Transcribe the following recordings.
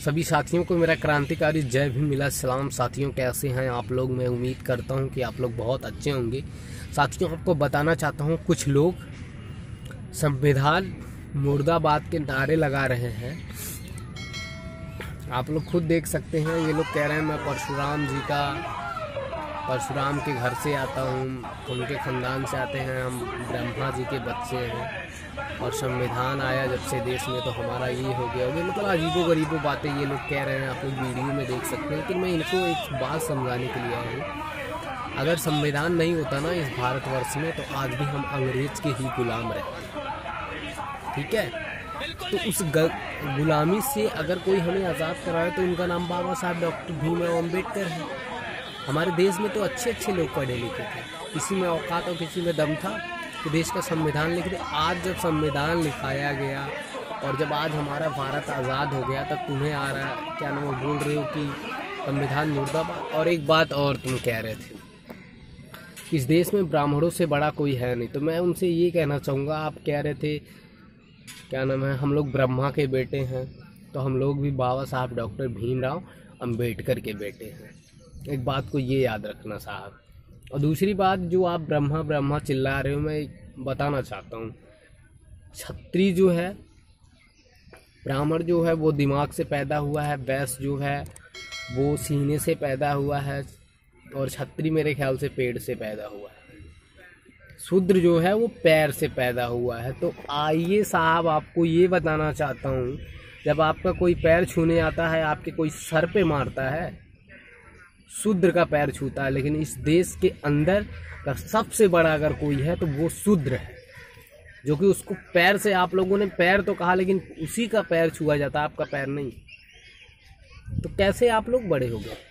सभी साथियों को मेरा क्रांतिकारी जय भीम मिला सलाम। साथियों कैसे हैं आप लोग? मैं उम्मीद करता हूं कि आप लोग बहुत अच्छे होंगे। साथियों आपको बताना चाहता हूं, कुछ लोग संविधान मुर्दाबाद के नारे लगा रहे हैं। आप लोग खुद देख सकते हैं, ये लोग कह रहे हैं मैं परशुराम के घर से आता हूँ, उनके ख़ानदान से आते हैं, हम ब्रह्मा जी के बच्चे हैं और संविधान आया जब से देश में तो हमारा ये हो गया मतलब अजीबो गरीबो बातें ये लोग कह रहे हैं। आप लोग वीडियो में देख सकते हैं। लेकिन मैं इनको एक बात समझाने के लिए आया हूँ, अगर संविधान नहीं होता ना इस भारतवर्ष में तो आज भी हम अंग्रेज के ही गुलाम रहते। ठीक है, तो उस गुलामी से अगर कोई हमें आज़ाद कराए तो उनका नाम बाबा साहब डॉक्टर भीमराव अम्बेडकर है। हमारे देश में तो अच्छे अच्छे लोग पढ़े लिखे थे, किसी में औकात और किसी में दम था कि देश का संविधान लिख दे। आज जब संविधान लिखाया गया और जब आज हमारा भारत आज़ाद हो गया तब तुम्हें आ रहा है क्या नाम बोल रहे हो कि संविधान मुर्दाबाद। और एक बात और तुम कह रहे थे, इस देश में ब्राह्मणों से बड़ा कोई है नहीं। तो मैं उनसे ये कहना चाहूँगा, आप कह रहे थे क्या नाम है हम लोग ब्रह्मा के बेटे हैं, तो हम लोग भी बाबा साहब डॉक्टर भीमराव अम्बेडकर के बेटे हैं। एक बात को ये याद रखना साहब। और दूसरी बात, जो आप ब्रह्मा ब्रह्मा चिल्ला रहे हो, मैं बताना चाहता हूँ, क्षत्रिय जो है, ब्राह्मण जो है वो दिमाग से पैदा हुआ है, वैश्य जो है वो सीने से पैदा हुआ है और क्षत्रिय मेरे ख्याल से पेड़ से पैदा हुआ है, शूद्र जो है वो पैर से पैदा हुआ है। तो आइए साहब, आपको ये बताना चाहता हूँ, जब आपका कोई पैर छूने आता है, आपके कोई सर पे मारता है, शूद्र का पैर छूता है। लेकिन इस देश के अंदर का सबसे बड़ा अगर कोई है तो वो शूद्र है, जो कि उसको पैर से, आप लोगों ने पैर तो कहा लेकिन उसी का पैर छुआ जाता है, आपका पैर नहीं। तो कैसे आप लोग बड़े हो गए?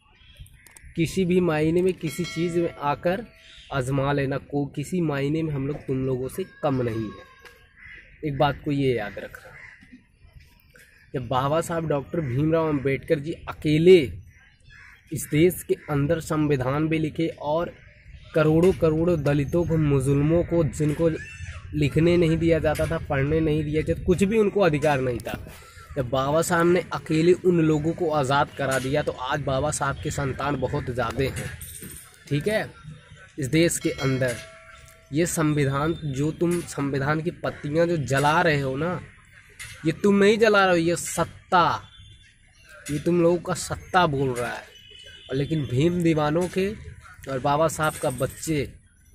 किसी भी मायने में किसी चीज़ में आकर आजमा लेना, को किसी मायने में हम लोग तुम लोगों से कम नहीं है। एक बात को ये याद रखना, जब बाबा साहब डॉक्टर भीमराव अम्बेडकर जी अकेले इस देश के अंदर संविधान भी लिखे और करोड़ों करोड़ों दलितों को, मुजुल्मों को, जिनको लिखने नहीं दिया जाता था, पढ़ने नहीं दिया जाता, कुछ भी उनको अधिकार नहीं था, जब बाबा साहब ने अकेले उन लोगों को आज़ाद करा दिया तो आज बाबा साहब के संतान बहुत ज़्यादा हैं। ठीक है, इस देश के अंदर ये संविधान, जो तुम संविधान की पत्तियां जो जला रहे हो ना, ये तुम नहीं जला रहे हो, ये सत्ता, ये तुम लोगों का सत्ता बोल रहा है। और लेकिन भीम दीवानों के और बाबा साहब का बच्चे,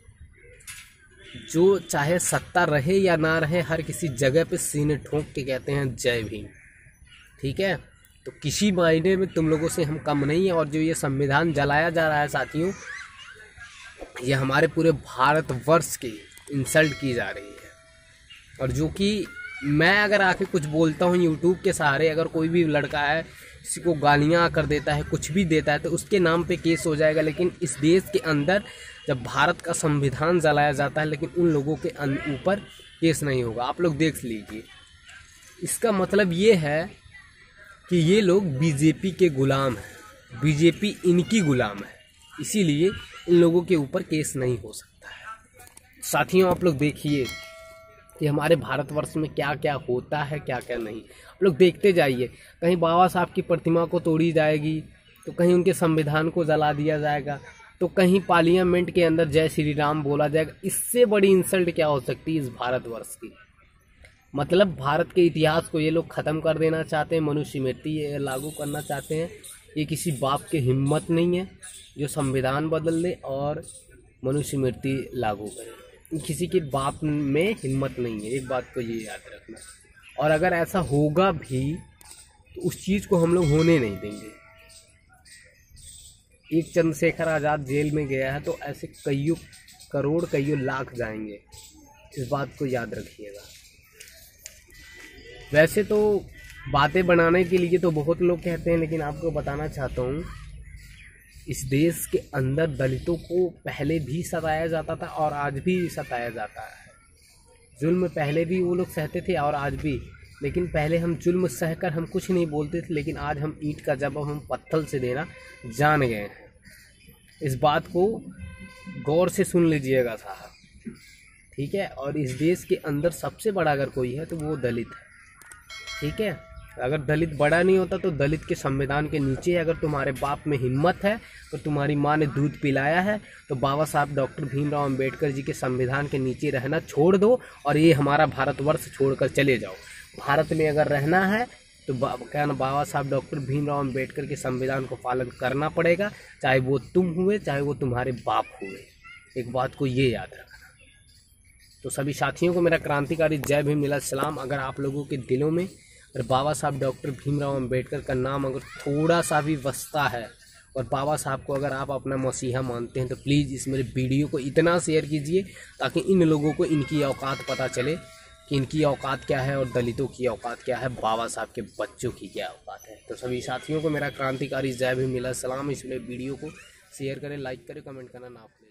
जो चाहे सत्ता रहे या ना रहे, हर किसी जगह पे सीने ठोक के कहते हैं जय भीम। ठीक है, तो किसी मायने में तुम लोगों से हम कम नहीं है। और जो ये संविधान जलाया जा रहा है साथियों, ये हमारे पूरे भारतवर्ष की इंसल्ट की जा रही है। और जो कि मैं अगर आके कुछ बोलता हूँ यूट्यूब के सहारे, अगर कोई भी लड़का है किसी को गालियाँ कर देता है, कुछ भी देता है, तो उसके नाम पे केस हो जाएगा। लेकिन इस देश के अंदर जब भारत का संविधान जलाया जाता है, लेकिन उन लोगों के ऊपर केस नहीं होगा। आप लोग देख लीजिए, इसका मतलब ये है कि ये लोग बीजेपी के गुलाम हैं, बीजेपी इनकी गुलाम है, इसीलिए इन लोगों के ऊपर केस नहीं हो सकता है। साथियों आप लोग देखिए कि हमारे भारतवर्ष में क्या क्या होता है, क्या क्या नहीं। आप लोग देखते जाइए, कहीं बाबा साहब की प्रतिमा को तोड़ी जाएगी, तो कहीं उनके संविधान को जला दिया जाएगा, तो कहीं पार्लियामेंट के अंदर जय श्री राम बोला जाएगा। इससे बड़ी इंसल्ट क्या हो सकती है इस भारतवर्ष की? मतलब भारत के इतिहास को ये लोग ख़त्म कर देना चाहते हैं, मनुष्य मृत्यु लागू करना चाहते हैं। ये किसी बाप की हिम्मत नहीं है जो संविधान बदल दे और मनुष्य मृत्यु लागू करे। किसी के बाप में हिम्मत नहीं है, एक बात को ये याद रखना। और अगर ऐसा होगा भी तो उस चीज़ को हम लोग होने नहीं देंगे। एक चंद्रशेखर आज़ाद जेल में गया है, तो ऐसे कईयों करोड़ कईयों लाख जाएंगे, इस बात को याद रखिएगा। वैसे तो बातें बनाने के लिए तो बहुत लोग कहते हैं, लेकिन आपको बताना चाहता हूँ, इस देश के अंदर दलितों को पहले भी सताया जाता था और आज भी सताया जाता है। जुल्म पहले भी वो लोग सहते थे और आज भी, लेकिन पहले हम जुल्म सहकर हम कुछ नहीं बोलते थे, लेकिन आज हम ईंट का जवाब हम पत्थर से देना जान गए हैं। इस बात को गौर से सुन लीजिएगा साहब। ठीक है, और इस देश के अंदर सबसे बड़ा अगर कोई है तो वो दलित है। ठीक है, अगर दलित बड़ा नहीं होता तो दलित के संविधान के नीचे अगर तुम्हारे बाप में हिम्मत है तो तुम्हारी माँ ने दूध पिलाया है तो बाबा साहब डॉक्टर भीमराव अंबेडकर जी के संविधान के नीचे रहना छोड़ दो और ये हमारा भारतवर्ष छोड़कर चले जाओ। भारत में अगर रहना है तो क्या ना बाबा साहब डॉक्टर भीमराव अंबेडकर के संविधान को पालन करना पड़ेगा, चाहे वो तुम हुए चाहे वो तुम्हारे बाप हुए। एक बात को ये याद रखना। तो सभी साथियों को मेरा क्रांतिकारी जय भीम नीला सलाम। अगर आप लोगों के दिलों में अगर बाबा साहब डॉक्टर भीमराव अंबेडकर का नाम अगर थोड़ा सा भी बसता है और बाबा साहब को अगर आप अपना मसीहा मानते हैं तो प्लीज़ इस मेरे वीडियो को इतना शेयर कीजिए ताकि इन लोगों को इनकी औकात पता चले कि इनकी औकात क्या है और दलितों की औकात क्या है, बाबा साहब के बच्चों की क्या औकात है। तो सभी साथियों को मेरा क्रांतिकारी जय भीम नीला सलाम। इस वीडियो को शेयर करें, लाइक करें, कमेंट करना ना भूलें।